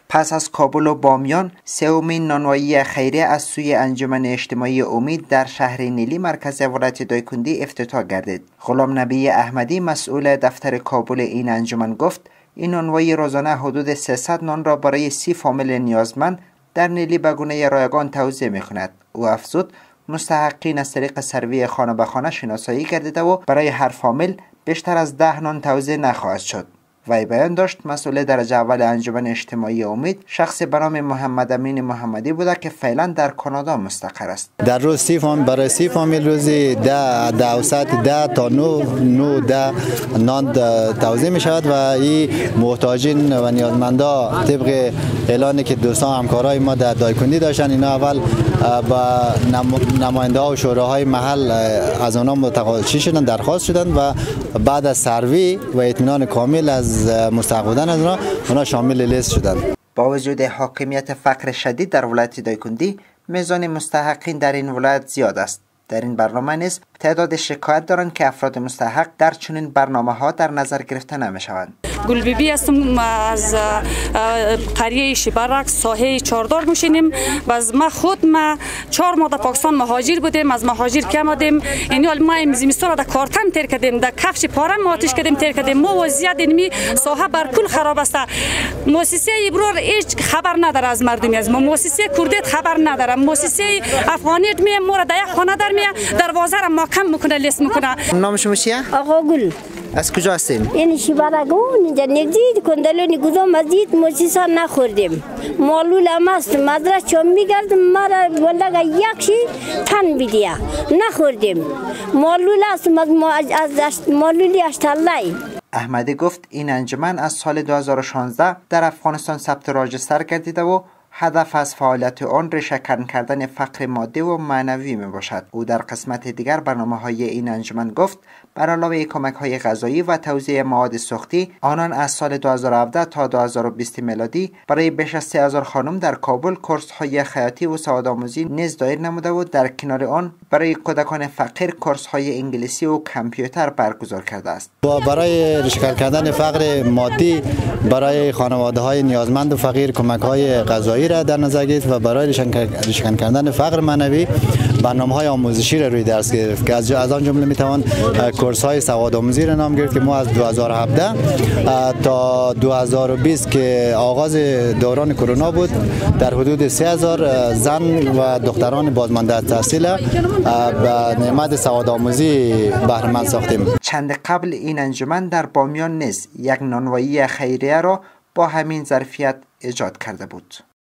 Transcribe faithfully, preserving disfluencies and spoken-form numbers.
پس از کابل و بامیان، سومین نانوایی خیریه از سوی انجمن اجتماعی امید در شهر نیلی مرکز ولایت دایکنی افتتاح گردید. غلام نبی احمدی مسئول دفتر کابل این انجمن گفت این نانوایی روزانه حدود سیصد نان را برای سی فامیل نیازمند در نیلی به گونه رایگان توزیع می‌کند. او افزود مستحقین از طریق سروی خانه به خانه شناسایی گردیده و برای هر فامیل بیشتر از ده نان توزیع نخواهد شد. وی بیان داشت مسئول درجه اول انجمن اجتماعی امید شخص به نام محمد امین محمدی بوده که فعلا در کانادا مستقر است. در روز سی فامیل برای سی فامیل روزی ده ده اوسط ده تا نه نه ده نان توزیع می شود و این محتاجین و نیازمندا طبق اعلانی که دوستان همکارای ما در دایکنی داشتن، اینا اول با نماینده ها و شوراهای محل از آنها متقاضی شدن، درخواست شدن و بعد از سروی و اطمینان کامل از مستحق بودن از اونا اونا شامل لیست شدند. با وجود حاکمیت فقر شدید در ولایت دایکنی، میزان مستحقین در این ولایت زیاد است. در این برنامه نیز تعداد شکایت دارند که افراد مستحق در چنین برنامه ها در نظر گرفته نمی شوند. گل بیبی هستم، از قریه شبرک ساحه چهاردار میشینیم و از ما خود ما چهار ماه در پاکستان مهاجر بودیم. از مهاجر که آمدیم یعنی حال ما زمستان در کارتن تیر کردیم، در کفش پاره ما آتش کردیم تیر کردیم. ما وضعیت اینمی ساحه برکل خراب است. مؤسسه ابرار هیچ خبر نداره از مردمی، از ما مؤسسه کردیت خبر نداره، مؤسسه افغانیت می ما را در یک خانه در می دروازه را محکم میکنه، لیست میکنه. نام شما چیه؟ آقا گل. از کجا هستین؟ این شبرگو اینجا نزدیک کندلونی گذام مزید موسیسا نخوردیم. مالول هم است مدرس چون میگردم مرا ولگا یکشی تن بیدیا نخوردیم. مالول است از مالولی اشتالای. احمدی گفت این انجمن از سال دو هزار و شانزده در افغانستان ثبت راجستر گردیده و هدف از فعالیت آن ریشه‌کن کردن فقر مادی و معنوی می باشد. او در قسمت دیگر برنامه های این انجمن گفت بر علاوه کمک های غذایی و توزیع مواد سوختی، آنان از سال دو هزار و هفده تا دو هزار و بیست میلادی برای بیش از سه هزار خانم در کابل کورس های خیاطی و سوادآموزی نیز دایر نموده و در کنار آن برای کودکان فقیر کورس های انگلیسی و کامپیوتر برگزار کرده است. برای ریشه‌کن کردن فقر مادی برای خانواده های نیازمند و فقیر کمک های غذایی را در نظر گرفت و برای ریشه‌کن کردن فقر معنوی برنامه‌های آموزشی را روی درس گرفت که از آن جمله میتوان کورس های سوادآموزی را نام گرفت که ما از دو هزار و هفده تا دو هزار و بیست که آغاز دوران کرونا بود در حدود سه هزار زن و دختران بازمانده از تحصیل به نعمت سوادآموزی بهره مند ساختیم. چند قبل این انجمن در بامیان نیز یک نانوایی خیریه را با همین ظرفیت ایجاد کرده بود.